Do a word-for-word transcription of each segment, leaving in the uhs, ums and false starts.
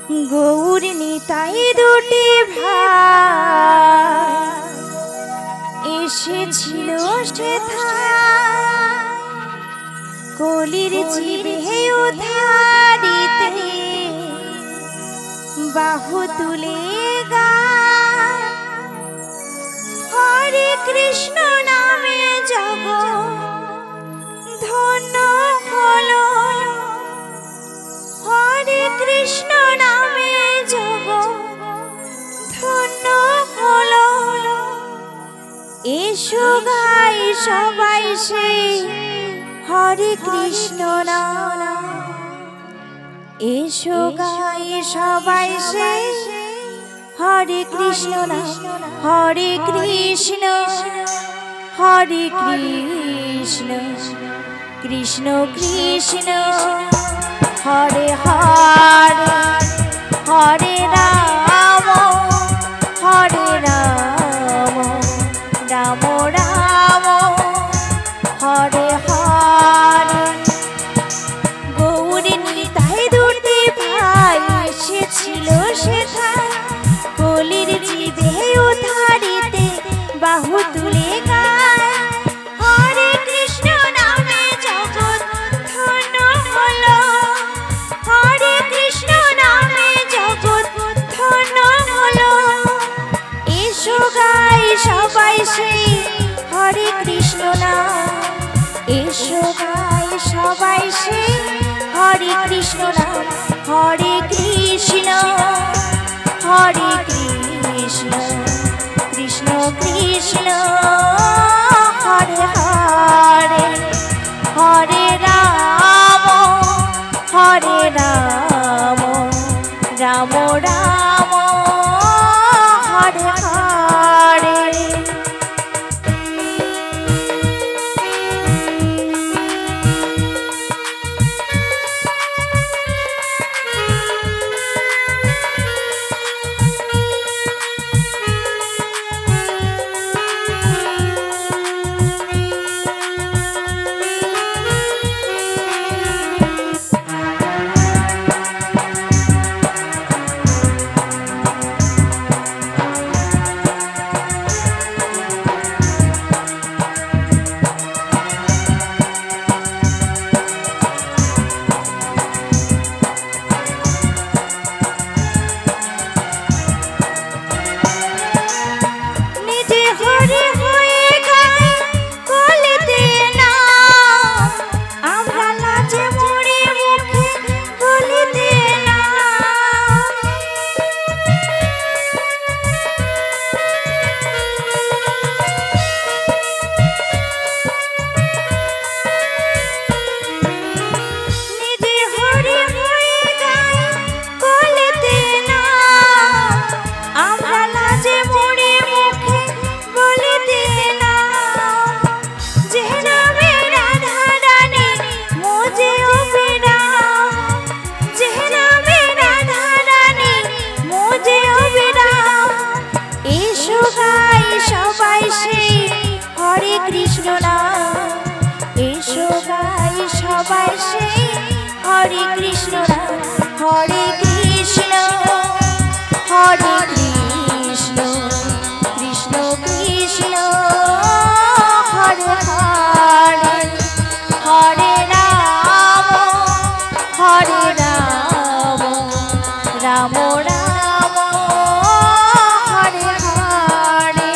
গৌর নিতাই দুটি ভাই এসেছিল সেথায় কলির জীবে উদ্ধারিতে বাহু তুলে গায় হরে কৃষ্ণ নামে জগৎ ধন্য হলো হরে কৃষ্ণ নামে জগৎ ধন্য হলো এসো গাই সবাই সেই হরে কৃষ্ণ নাম এসো গাই সবাই সেই হরে কৃষ্ণ নাম হরে কৃষ্ণ হরে কৃষ্ণ কৃষ্ণ কৃষ্ণ হরে হরে হরে রাম হরে রাম রাম রাম হরে হরে গৌর নিতাই দুটি ভাই এসেছিল সেথায় কলির জীবে উদ্ধারিতে বাহু তুলে গায় হরে কৃষ্ণ নামে জগৎ ধন্য হলো হরে কৃষ্ণ নামে জগৎ ধন্য হলো এসো গাই সবাই সেই হরে কৃষ্ণ নাম এসো গাই সবাই সেই হরে কৃষ্ণ নাম হরে কৃষ্ণ হরে কৃষ্ণ কৃষ্ণ কৃষ্ণ হরে হরে হরে রাম হরে রাম রাম রাম হরে হরে কৃষ্ণ নাম এসো গাই সবাই সেই হরে কৃষ্ণ নাম হরে কৃষ্ণ হরে কৃষ্ণ কৃষ্ণ কৃষ্ণ হরে হরে হরে রাম হরে রাম রাম রাম হরে হরে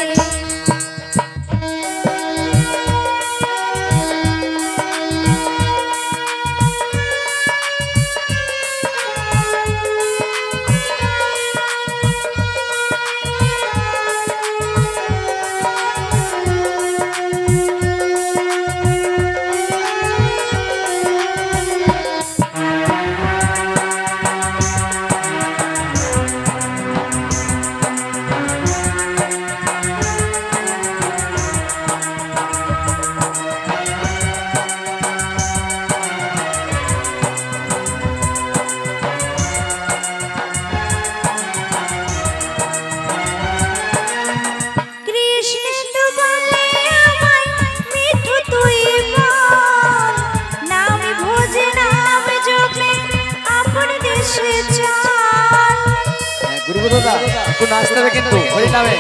একটু নাচতে হবে কিন্তু হরি নামে।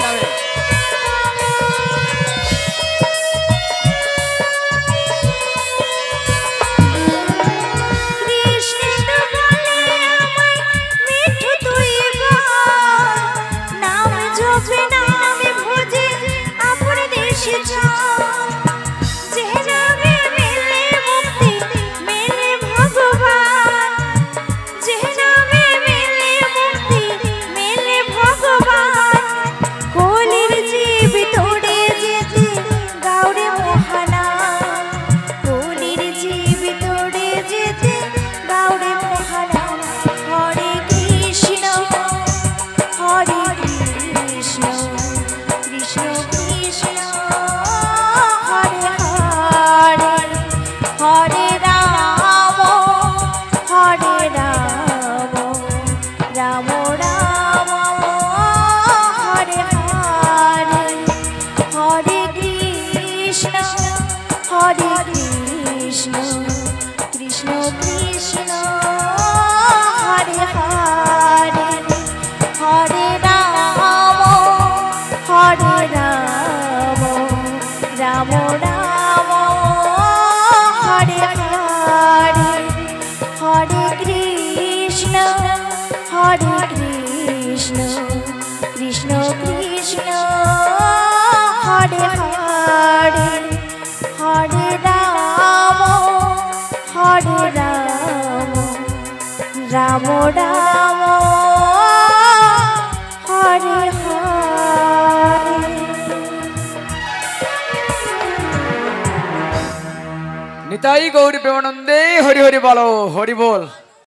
রাম রাম হরে হরে। নিতাই গৌরী প্রেমানন্দে হরি হরি বলো, হরি বল।